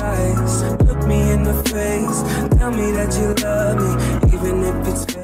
eyes, look me in the face, tell me that you love me, even if it's fake.